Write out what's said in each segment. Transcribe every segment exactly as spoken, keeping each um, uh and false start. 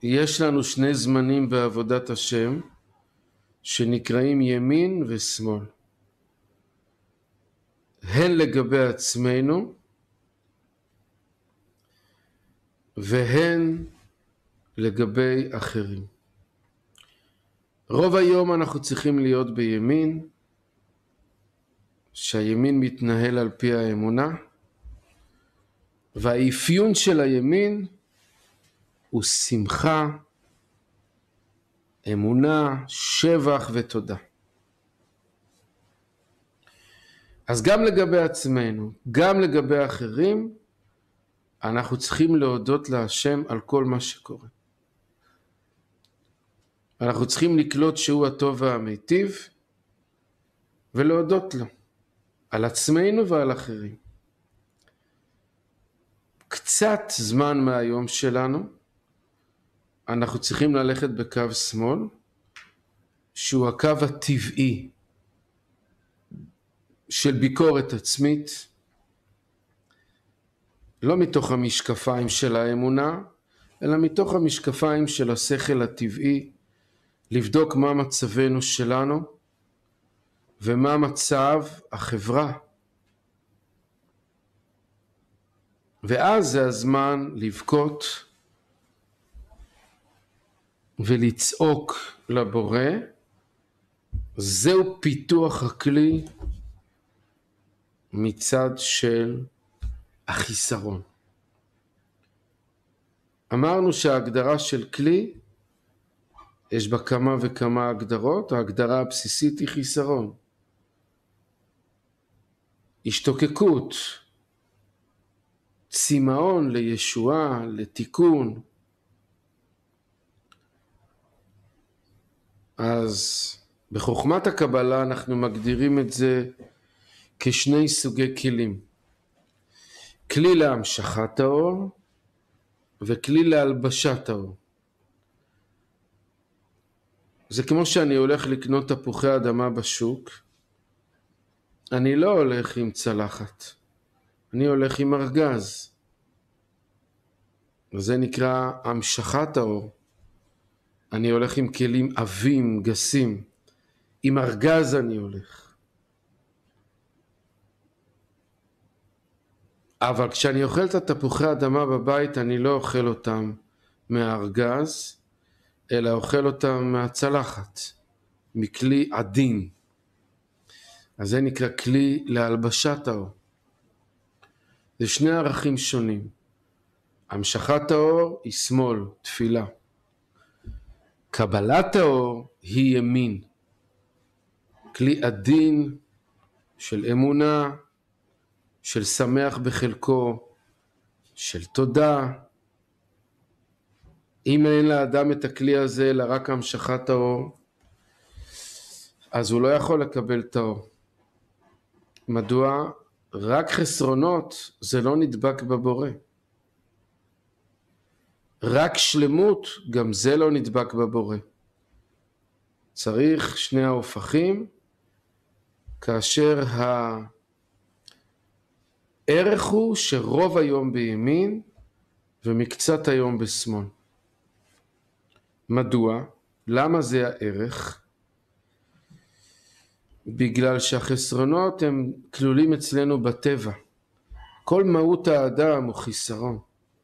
יש לנו שני זמנים בעבודת השם שנקראים ימין ושמאל. הן לגבי עצמנו והן לגבי אחרים. רוב היום אנחנו צריכים להיות בימין, שהימין מתנהל על פי האמונה, והאפיון של הימין הוא שמחה, אמונה, שבח ותודה. אז גם לגבי עצמנו, גם לגבי אחרים, אנחנו צריכים להודות להשם על כל מה שקורה. אנחנו צריכים לקלוט שהוא הטוב והמיטיב, ולהודות לו, על עצמנו ועל אחרים. קצת זמן מהיום שלנו, אנחנו צריכים ללכת בקו שמאל, שהוא הקו הטבעי של ביקורת עצמית, לא מתוך המשקפיים של האמונה, אלא מתוך המשקפיים של השכל הטבעי, לבדוק מה מצבנו שלנו, ומה מצב החברה. ואז זה הזמן לבכות, ולצעוק לבורא. זהו פיתוח הכלי מצד של החיסרון. אמרנו שההגדרה של כלי, יש בה כמה וכמה הגדרות. ההגדרה הבסיסית היא חיסרון. השתוקקות, צמאון לישועה, לתיקון. אז בחוכמת הקבלה אנחנו מגדירים את זה כשני סוגי כלים. כלי להמשכת האור וכלי להלבשת האור. זה כמו שאני הולך לקנות תפוחי אדמה בשוק, אני לא הולך עם צלחת, אני הולך עם ארגז. וזה נקרא המשכת האור. אני הולך עם כלים עבים, גסים, עם ארגז אני הולך. אבל כשאני אוכל את התפוחי אדמה בבית, אני לא אוכל אותם מהארגז, אלא אוכל אותם מהצלחת, מכלי עדין. אז זה נקרא כלי להלבשת האור. זה שני ערכים שונים. המשכת האור היא שמאל, תפילה. קבלת האור היא ימין. כלי עדין של אמונה, של שמח בחלקו, של תודה. אם אין לאדם את הכלי הזה, אלא רק המשכת האור, אז הוא לא יכול לקבל את האור. מדוע? רק חסרונות זה לא נדבק בבורא. רק שלמות, גם זה לא נדבק בבורא. צריך שני ההופכים, כאשר הערך הוא שרוב היום בימין ומקצת היום בשמאל. מדוע? למה זה הערך? בגלל שהחסרונות הם כלולים אצלנו בטבע. כל מהות האדם הוא חיסרון.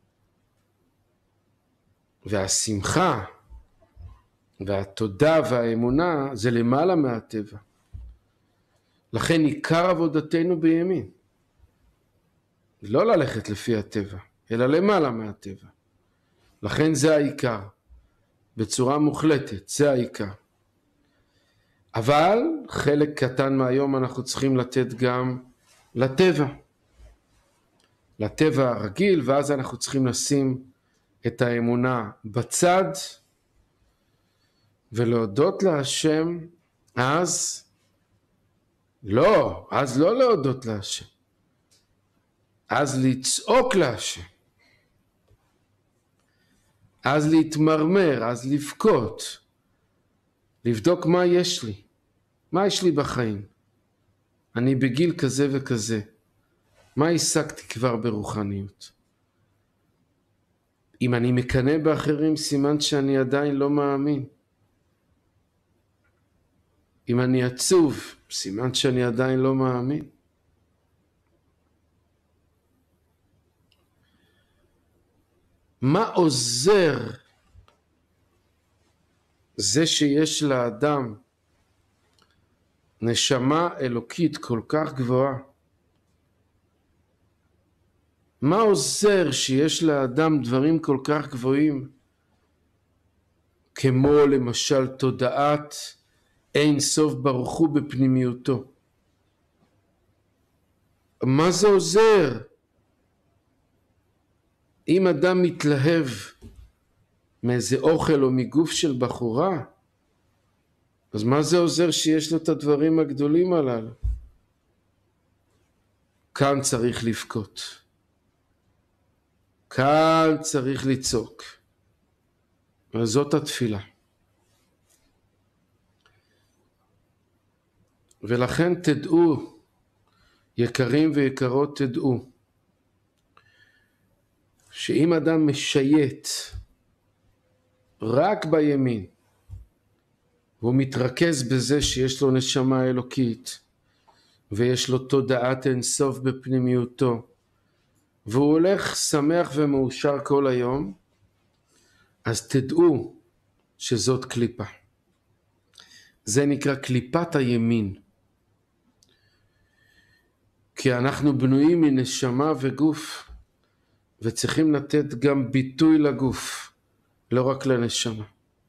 והשמחה והתודה והאמונה זה למעלה מהטבע. לכן עיקר עבודתנו בימין. לא ללכת לפי הטבע, אלא למעלה מהטבע. לכן זה העיקר. בצורה מוחלטת, זה העיקר. אבל חלק קטן מהיום אנחנו צריכים לתת גם לטבע. לטבע הרגיל, ואז אנחנו צריכים לשים את האמונה בצד, ולהודות להשם. אז לא, אז לא להודות להשם. אז לצעוק להשם. אז להתמרמר, אז לבכות. לבדוק מה יש לי. מה יש לי בחיים? אני בגיל כזה וכזה. מה השגתי כבר ברוחניות? אם אני מקנא באחרים, סימן שאני עדיין לא מאמין. אם אני עצוב, סימן שאני עדיין לא מאמין. מה עוזר זה שיש לאדם נשמה אלוקית כל כך גבוהה? מה עוזר שיש לאדם דברים כל כך גבוהים, כמו למשל תודעת אין סוף ברוך הוא בפנימיותו? מה זה עוזר? אם אדם מתלהב מאיזה אוכל או מגוף של בחורה, אז מה זה עוזר שיש לו את הדברים הגדולים הללו? כאן צריך לבכות. כאן צריך לצעוק. וזאת התפילה. ולכן תדעו, יקרים ויקרות, תדעו, שאם אדם משייט רק בימין, והוא מתרכז בזה שיש לו נשמה אלוקית, ויש לו תודעת אינסוף בפנימיותו, והוא הולך שמח ומאושר כל היום, אז תדעו שזאת קליפה. זה נקרא קליפת הימין. כי אנחנו בנויים מנשמה וגוף, וצריכים לתת גם ביטוי לגוף, לא רק לנשמה.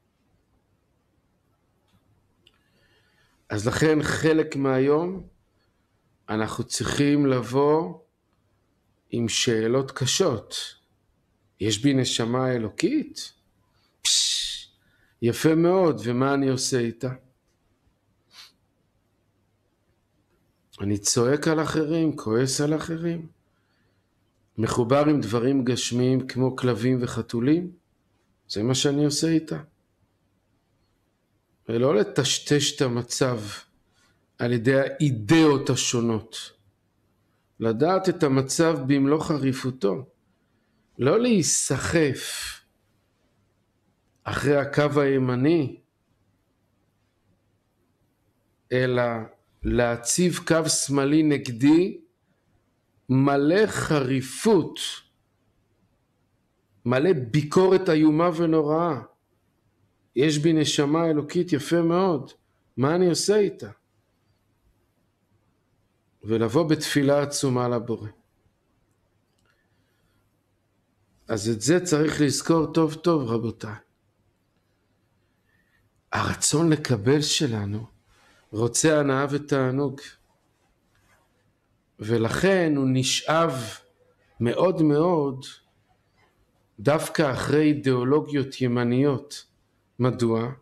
אז לכן חלק מהיום אנחנו צריכים לבוא עם שאלות קשות. יש בי נשמה אלוקית? פש, יפה מאוד, ומה אני עושה איתה? אני צועק על אחרים, כועס על אחרים, מחובר עם דברים גשמיים כמו כלבים וחתולים? זה מה שאני עושה איתה. ולא לטשטש את המצב על ידי האידאות השונות. לדעת את המצב במלוא חריפותו. לא להיסחף אחרי הקו הימני, אלא להציב קו שמאלי נגדי מלא חריפות, מלא ביקורת איומה ונוראה. יש בי נשמה אלוקית, יפה מאוד, מה אני עושה איתה? ולבוא בתפילה עצומה לבורא. אז את זה צריך לזכור טוב טוב, רבותיי. הרצון לקבל שלנו רוצה הנאה ותענוג, ולכן הוא נשאב מאוד מאוד דווקא אחרי אידיאולוגיות ימניות. מדוע?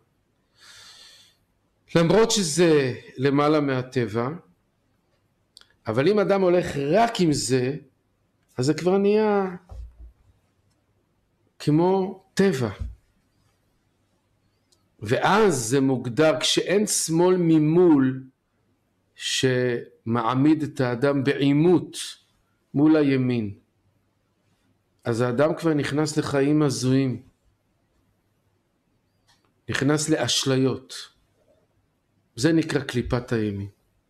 למרות שזה למעלה מהטבע, אבל אם אדם הולך רק עם זה, אז זה כבר נהיה כמו טבע. ואז זה מוגדר, כשאין שמאל ממול שמעמיד את האדם בעימות מול הימין, אז האדם כבר נכנס לחיים הזויים, נכנס לאשליות. זה נקרא קליפת הימין.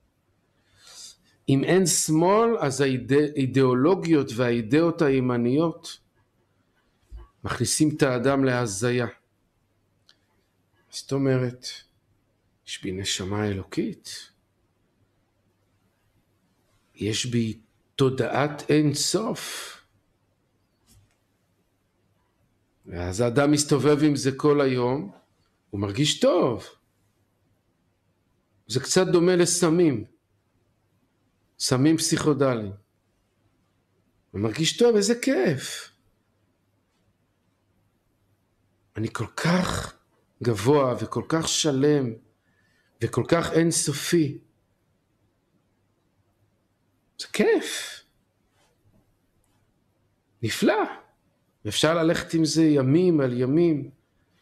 אם אין שמאל, אז האידיאולוגיות והאידאות הימניות מכניסים את האדם להזיה. זאת אומרת, יש בי נשמה אלוקית, יש בי תודעת אין סוף, ואז האדם מסתובב עם זה כל היום, הוא מרגיש טוב. זה קצת דומה לסמים, סמים פסיכודליים. הוא מרגיש טוב, איזה כיף. אני כל כך גבוה וכל כך שלם וכל כך אינסופי. זה כיף. נפלא. ואפשר ללכת עם זה ימים על ימים.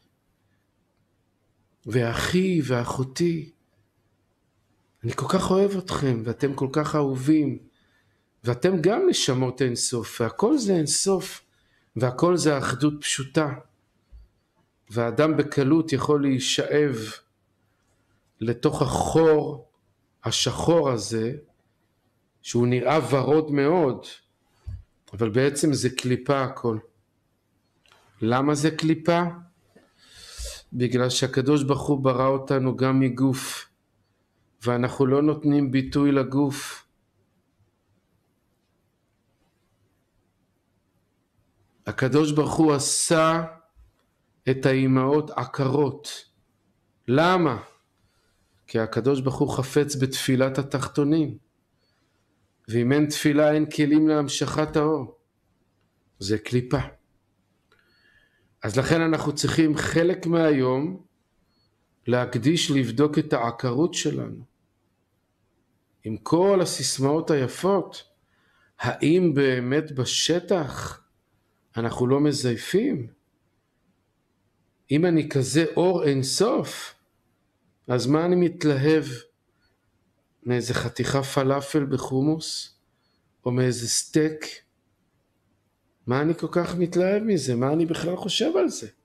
ואחי ואחותי, אני כל כך אוהב אתכם, ואתם כל כך אהובים, ואתם גם נשמות אינסוף, והכל זה אינסוף והכל זה אחדות פשוטה, והאדם בקלות יכול להישאב לתוך החור השחור הזה, שהוא נראה ורוד מאוד, אבל בעצם זה קליפה הכל. למה זה קליפה? בגלל שהקדוש ברוך הוא ברא אותנו גם מגוף, ואנחנו לא נותנים ביטוי לגוף. הקדוש ברוך הוא עשה את האימהות עקרות. למה? כי הקדוש ברוך הוא חפץ בתפילת התחתונים, ואם אין תפילה אין כלים להמשכת האור. זה קליפה. אז לכן אנחנו צריכים חלק מהיום להקדיש לבדוק את העקרות שלנו. עם כל הסיסמאות היפות, האם באמת בשטח אנחנו לא מזייפים? אם אני כזה אור אין סוף, אז מה אני מתלהב? מאיזה חתיכה פלאפל בחומוס? או מאיזה סטייק? מה אני כל כך מתלהב מזה? מה אני בכלל חושב על זה?